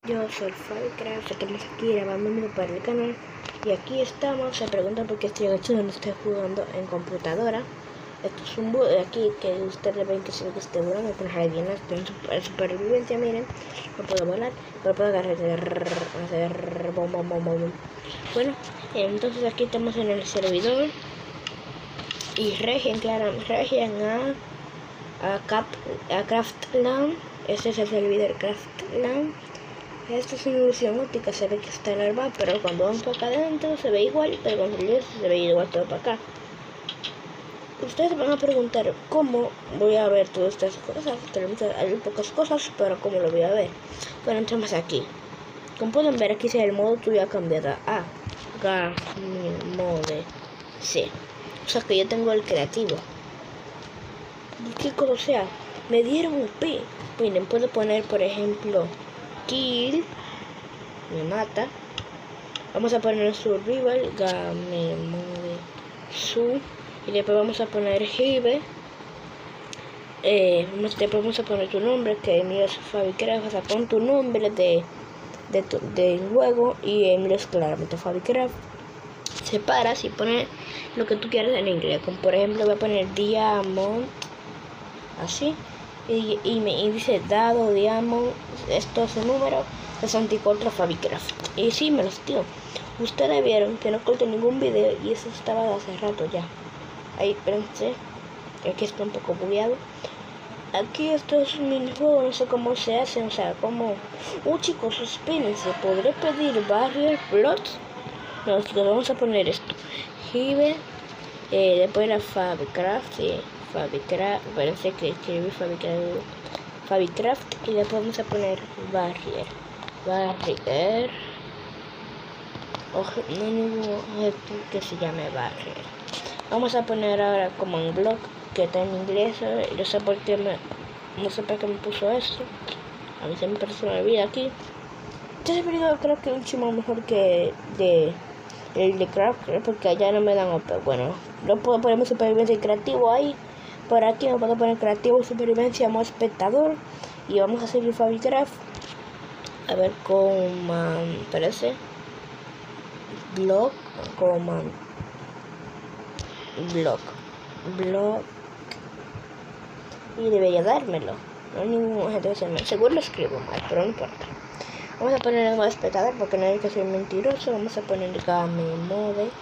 Yo soy Fabicraft, estamos aquí grabando un video para el canal y aquí estamos. Se preguntan por qué estoy agachado, no estoy jugando en computadora. Esto es un bug de aquí que ustedes ven que se ve que esté volando, pero bien estoy en supervivencia, miren. No puedo volar, pero puedo hacer bom. Bueno, entonces aquí estamos en el servidor y regian a Craftland. Este es el servidor Craftland. Esta es una ilusión óptica, se ve que está larva, pero cuando vamos para acá adentro se ve igual, pero cuando se ve igual todo para acá. Ustedes van a preguntar cómo voy a ver todas estas cosas. Hay pocas cosas, pero cómo lo voy a ver. Bueno, entramos aquí. Como pueden ver, aquí el modo tuyo ha cambiado a Mode C. O sea que yo tengo el creativo. ¿Qué cosa sea? Me dieron un P. Miren, puedo poner, por ejemplo, kill, me mata. Vamos a poner survival, game mode su. Y después vamos a poner Hive. Después vamos a poner tu nombre, que mío es Fabicraft. O sea, pon tu nombre de juego y mío es claramente Fabicraft. Separas y pones lo que tú quieras en inglés. Como por ejemplo voy a poner Diamond. Así. Y dice dado Diamond. Esto es el número 64 Fabicraft. Y sí, me los dio. Ustedes vieron que no corté ningún video y eso estaba de hace rato ya. Ahí, espérense. Aquí está un poco bugueado. Aquí esto es un minijuego, no sé cómo se hace, o sea, como... chicos, espérense, ¿podré pedir Barrier Plots? No, chicos, vamos a poner esto. Hive, después la Fabicraft, sí, Fabicraft, parece que escribí Fabicraft, y después vamos a poner Barrier. Ojo, no hay ningún objeto que se llame Barrier. Vamos a poner ahora como en blog, que está en inglés. No sé por qué no sé por qué me puso esto. A mí siempre se me olvida aquí. Este video creo que es mucho mejor que el de Craft, porque allá no me dan OP. Bueno, no puedo poner supervivencia y creativo ahí. Por aquí no puedo poner creativo, supervivencia, modo espectador. Y vamos a seguir Fabicraft. A ver, parece blog, blog, y debería dármelo. No hay ningún objeto que se me... Seguro lo escribo mal, pero no importa. Vamos a poner el modo espectador porque no hay que ser mentiroso. Vamos a poner game mode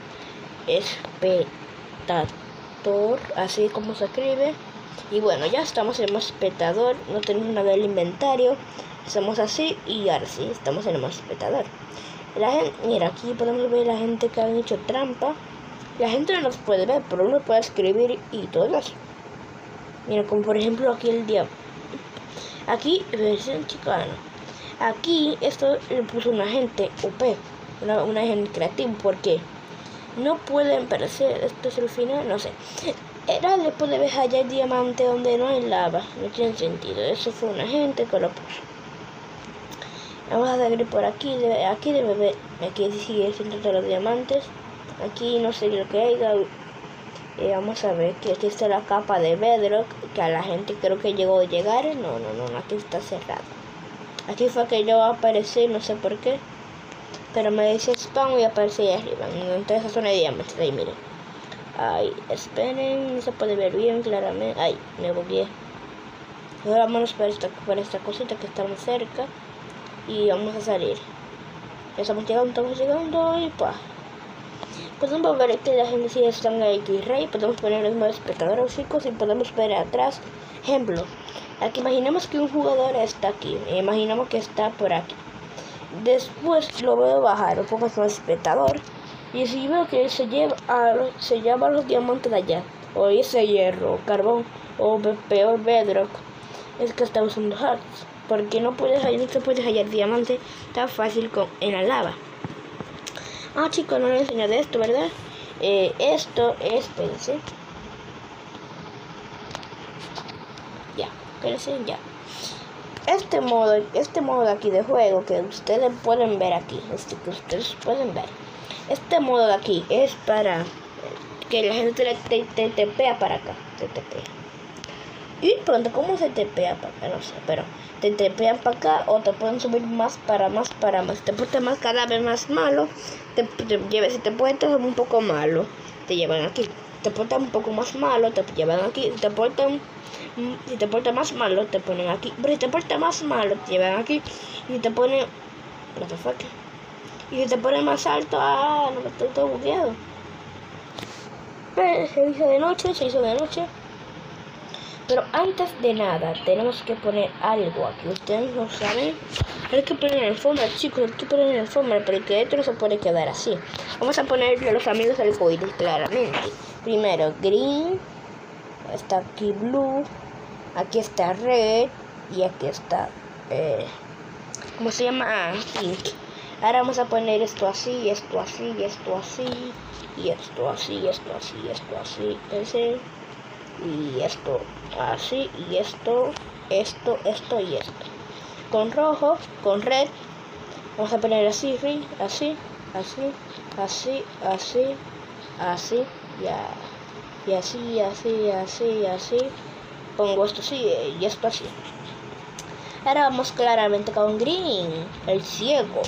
espectador, así como se escribe. Y bueno, ya estamos en el modo espectador. No tenemos nada del inventario. Estamos así y ahora sí, estamos en el modo espectador. La gente, mira, aquí podemos ver la gente que han hecho trampa. La gente no nos puede ver, pero uno puede escribir y todo eso. Mira, como por ejemplo aquí el diablo. Aquí, versión chicana. Aquí esto le puso una gente OP, una gente creativa, porque no pueden parecer, esto es el final, no sé. Era después de ver allá el diamante donde no hay lava, no tiene sentido. Eso fue una gente que lo puso. Vamos a seguir por aquí, aquí debe ver, aquí sigue siendo todos los diamantes. Aquí no sé lo que haya. Vamos a ver que aquí está la capa de Bedrock, que a la gente creo que llegó a llegar. No, aquí está cerrado. Aquí fue que yo aparecí, no sé por qué, pero me dice spawn y aparece ahí arriba. Entonces esa zona de diamantes, ahí miren. Ay, esperen, no se puede ver bien claramente. Ay, me bugueé. Ahora vámonos por esta cosita que estamos cerca y vamos a salir. Ya estamos llegando y pues. Podemos ver que la gente sigue estando en X-Ray, podemos poner los modos espectadores, chicos, y podemos ver atrás. Ejemplo, aquí imaginemos que un jugador está aquí, imaginamos que está por aquí. Después lo veo bajar, un poco más espectador, y si veo que se lleva los diamantes de allá, o ese hierro, o carbón, o peor bedrock, es que está usando hearts, porque no se puede hallar diamante tan fácil en la lava. Chicos, no les enseñé de esto, ¿verdad? Esto es, espérense. Ya, espérense, ya. Este modo de aquí de juego que ustedes pueden ver aquí, este modo de aquí es para que la gente te tepea para acá, te tepea. Y pronto, ¿cómo se tepea para acá? No sé, pero te tepean para acá o te pueden subir más. Si te portas más cada vez más malo, si te portas un poco malo, te llevan aquí. Te portas un poco más malo, te llevan aquí. Si te portas más malo, te ponen aquí. Pero si te portas más malo, te llevan aquí. Y si te ponen... What the fuck? Y si te ponen más alto, no, estoy todo bugueado. Se hizo de noche. Pero antes de nada, tenemos que poner algo aquí. Ustedes no saben. Hay que poner el alfombra, chicos. Hay que poner el alfombra, porque esto no se puede quedar así. Vamos a ponerle a los amigos arcoíris, claramente. Primero, green. Está aquí blue. Aquí está red. Y aquí está... ¿cómo se llama? Pink. Ahora vamos a poner esto así, esto así, esto así. Y esto así, esto así, esto así. Ese... y esto así y esto y esto con rojo, con red vamos a poner así, así ya, y así pongo esto así y esto así. Ahora vamos claramente con green, el ciego.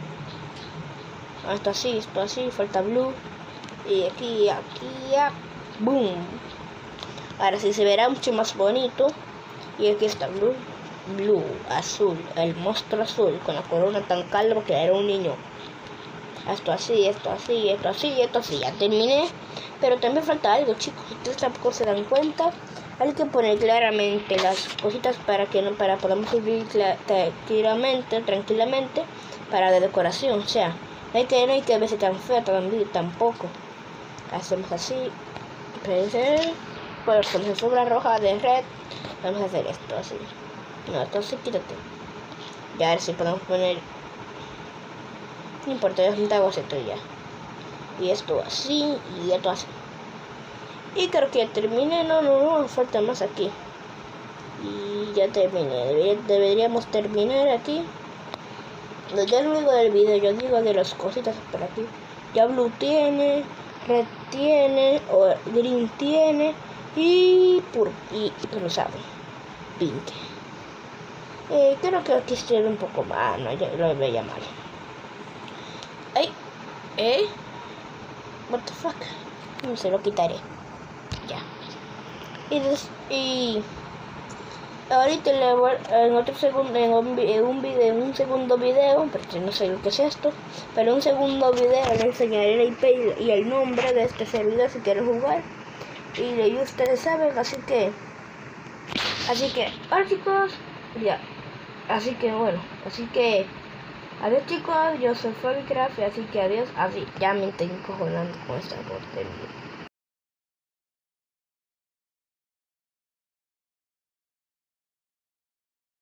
Esto así, falta blue y aquí, boom. Ahora sí se verá mucho más bonito. Y aquí está blue, azul, el monstruo azul con la corona tan calva que era un niño. Esto así. Ya terminé. Pero también falta algo, chicos. Ustedes tampoco se dan cuenta. Hay que poner claramente las cositas para podamos subir tranquilamente para la decoración. O sea, no hay que verse tan feo tampoco. Hacemos así. Pues como se sobra roja de red, vamos a hacer esto así. No, entonces quítate. Y a ver si podemos poner... No importa, yo hago esto ya. Y esto así, y esto así. Y creo que ya terminé. No, falta más aquí. Y ya terminé. Deberíamos terminar aquí. Ya luego del video yo digo de las cositas por aquí. Ya blue tiene, red tiene, o green tiene. Y rosado, pink. Creo que aquí estoy un poco más. No, ya lo veía mal. What the fuck. No se lo quitaré. Ya. Y ahorita en otro segundo, en un segundo video, porque no sé lo que es esto, pero en un segundo video les enseñaré el IP y el nombre de este servidor si quieren jugar. Y ustedes saben, así que ahora chicos, ya, así que adiós chicos, yo soy Fabycraft, así que adiós, así ya me estoy encojonando con esta voz de